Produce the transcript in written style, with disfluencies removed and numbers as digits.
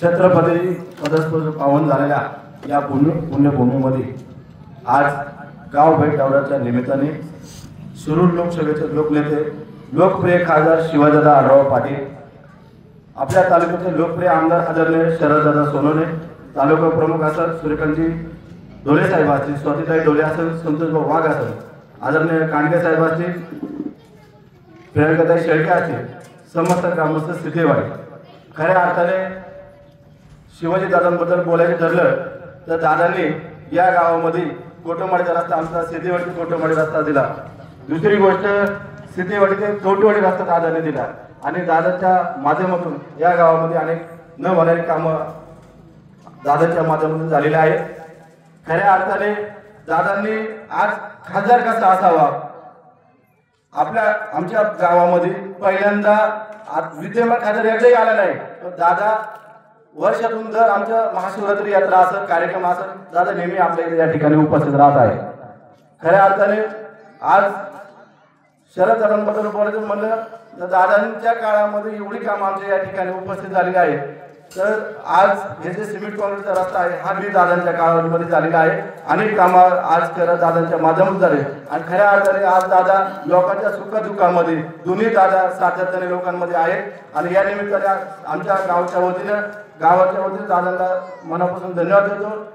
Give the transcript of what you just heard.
छत्रपती पदस्पर्श पावन झालेल्या या पुण्यभूमीमध्ये आज गाव भेट दौऱ्याच्या निमित्ताने शिरूर लोकसभेचे लोकनेते लोकप्रिय खासदार शिवाजीदादा आढळराव पाटील, आपल्या तालुक्याचे लोकप्रिय आमदार आदरणीय शरददादा सोनवणे, तालुका प्रमुख असेल सूर्यकांतजी डोले साहेब असतील, स्वातीताई डोले असेल, संतोषभाऊ वाघ असेल, आदरणीय कांडगे साहेब असतील, प्रियंकाताई शेळके असतील, समस्त ग्रामस्थ स्थितीवाडी. खऱ्या अर्थाने शिवाजी दादांबद्दल बोलायचं ठरलं तर दादांनी या गावामध्ये कोटमाडीचा रस्ता, आमचा सिद्धेवाडी कोटमाडी रस्ता दिला. दुसरी गोष्ट, सिद्धेवाडी ते कवटेवाडी रस्ता दादांनी दिला आणि दादाच्या माध्यमातून या गावामध्ये अनेक न होणारी कामं दादाच्या माध्यमातून झालेली आहेत. खऱ्या अर्थाने दादांनी आज खासदार कसा असावा, आमच्या गावामध्ये पहिल्यांदा विद्यमान खासदार एकदाही आला नाही, तर दादा वर्षातून जर आमच्या महाशिवरात्री यात्रा असेल, कार्यक्रम असेल, दादा नेहमी आपल्या इथे या ठिकाणी उपस्थित राहत आहे. खऱ्या अर्थाने आज शरद दादांबद्दल बोलायचं म्हणलं तर दादांच्या काळामध्ये एवढी कामं आमच्या या ठिकाणी उपस्थित झालेली आहे. तर आज हे जे सिमेंट कॉन्क्रीटचा रस्ता आहे हा बी दादांच्या काळामध्ये झालेला आहे. अनेक कामं आज खरं दादांच्या माध्यमातून झाले आणि खऱ्या अर्थाने आज दादा लोकांच्या सुखदुःखामध्ये दोन्ही दादा सातत्याने लोकांमध्ये आहेत आणि या निमित्ताने आमच्या गावाच्या वतीने दादांना मनापासून धन्यवाद देतो.